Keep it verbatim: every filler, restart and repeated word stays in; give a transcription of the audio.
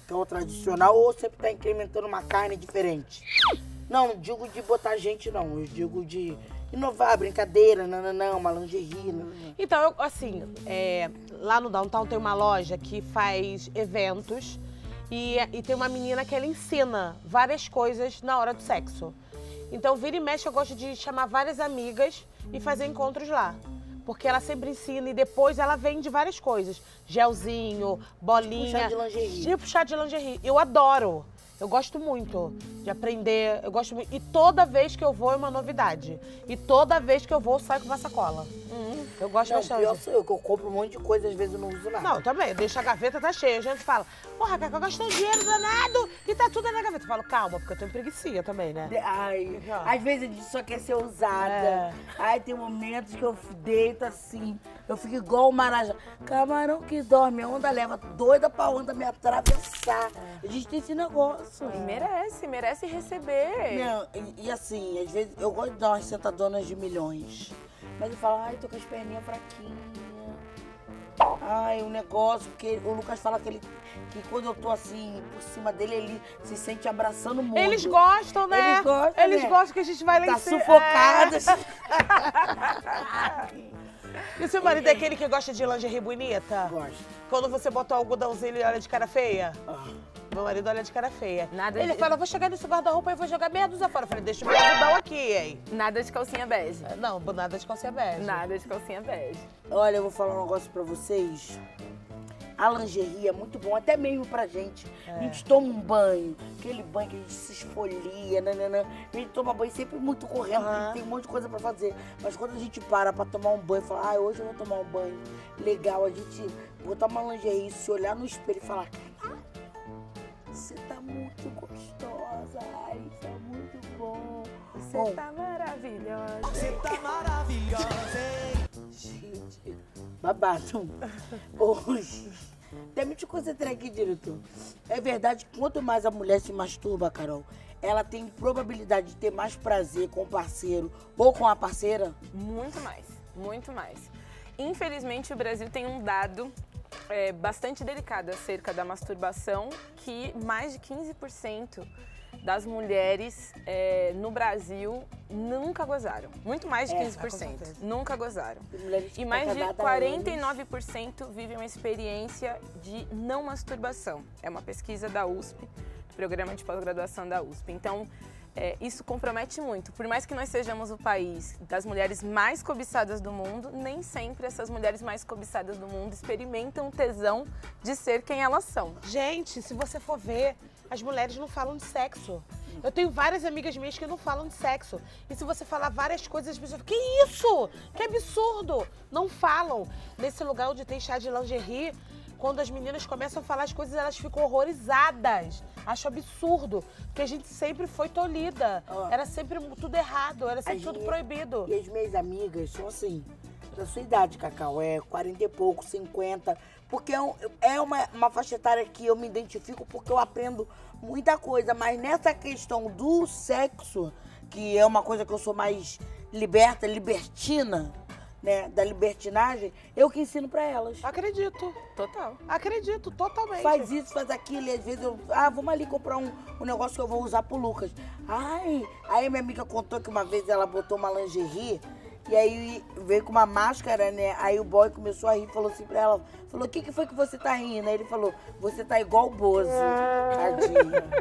que é o tradicional, ou sempre tá incrementando uma carne diferente? Não, não digo de botar gente, não. Eu digo de inovar, brincadeira, não, não, não, uma lingerie. Não, não. Então, eu, assim, é, lá no Downtown tem uma loja que faz eventos e, e tem uma menina que ela ensina várias coisas na hora do sexo. Então, vira e mexe, eu gosto de chamar várias amigas e fazer encontros lá. Porque ela sempre ensina e depois ela vende várias coisas. Gelzinho, bolinha. Tipo chá de lingerie. Tipo chá de lingerie. Eu adoro. Eu gosto muito de aprender, eu gosto muito. E toda vez que eu vou é uma novidade. E toda vez que eu vou, eu saio com uma sacola. Hum, eu gosto Não, bastante. pior sou eu, que eu compro um monte de coisa, às vezes eu não uso nada. Não, também. Deixa a gaveta, tá cheia. A gente fala, porra, Cacau, gastou dinheiro danado e tá tudo na gaveta. Eu falo, calma, porque eu tenho preguiça também, né? De- Ai, Já. às vezes a gente só quer ser usada. É. Ai, tem momentos que eu deito assim, eu fico igual o Marajá. Camarão que dorme, a onda leva, doida pra onda me atravessar. A gente tem esse negócio. E merece, merece receber. Não, e, e assim, às vezes eu gosto de dar umas sentadonas de milhões. Mas eu falo, ai, tô com as perninhas fraquinhas. Ai, o negócio, porque o Lucas fala que, ele, que quando eu tô assim, por cima dele, ele se sente abraçando muito. Eles gostam, né? Eles gostam, Eles né? gostam que a gente vai lá Tá em cima. sufocada. É. E seu marido é aquele que gosta de lingerie bonita? Gosto. Quando você bota o algodãozinho, ele olha de cara feia? Ah. Meu marido olha de cara feia. Nada ele de- fala, vou chegar nesse guarda-roupa e vou jogar meia dúzia fora. Eu falei, deixa o meu algodão aqui, hein? Nada de calcinha bege. Não, nada de calcinha bege. Nada de calcinha bege. Olha, eu vou falar um negócio pra vocês. A lingerie é muito bom, até mesmo pra gente. A gente toma um banho, aquele banho que a gente se esfolia, nananã. A gente toma banho sempre muito correndo, Aham. porque tem um monte de coisa pra fazer. Mas quando a gente para pra tomar um banho, fala, ah, hoje eu vou tomar um banho legal, a gente botar uma lingerie, se olhar no espelho e falar, caralho, você tá muito gostosa, ai, isso é muito bom. Você Bom, tá maravilhosa. Você tá maravilhosa, hein? gente, babado. Hoje, até me te concentrei aqui, diretor. É verdade que quanto mais a mulher se masturba, Carol, ela tem probabilidade de ter mais prazer com o parceiro ou com a parceira? Muito mais, muito mais. Infelizmente, o Brasil tem um dado é, bastante delicado acerca da masturbação, que mais de quinze por cento das mulheres é, no Brasil nunca gozaram. Muito mais de É, quinze por com cent. certeza. Nunca gozaram. As mulheres que E mais tá de casada há quarenta e anos. nove por cento vivem uma experiência de não masturbação. É uma pesquisa da U S P, do programa de pós-graduação da U S P. Então, é, isso compromete muito. Por mais que nós sejamos o país das mulheres mais cobiçadas do mundo, nem sempre essas mulheres mais cobiçadas do mundo experimentam o tesão de ser quem elas são. Gente, se você for ver, as mulheres não falam de sexo. Eu tenho várias amigas minhas que não falam de sexo. E se você falar várias coisas, as pessoas ficam, que isso? Que absurdo! Não falam. Nesse lugar onde tem chá de lingerie, quando as meninas começam a falar as coisas, elas ficam horrorizadas. Acho absurdo. Porque a gente sempre foi tolhida. Ó. Era sempre tudo errado, era sempre As tudo minhas- proibido. E as minhas amigas são assim, da sua idade, Cacau, é quarenta e pouco, cinquenta, porque é, um- é uma, uma faixa etária que eu me identifico porque eu aprendo muita coisa, mas nessa questão do sexo, que é uma coisa que eu sou mais liberta, libertina, né, da libertinagem, eu que ensino pra elas. Acredito. Total. Acredito, totalmente. Faz isso, faz aquilo, e às vezes eu, ah, vamos ali comprar um, um negócio que eu vou usar pro Lucas. Ai, aí minha amiga contou que uma vez ela botou uma lingerie, e aí veio com uma máscara, né? Aí o boy começou a rir, falou assim pra ela, falou, o que que foi que você tá rindo? Aí ele falou, você tá igual o Bozo, tadinha.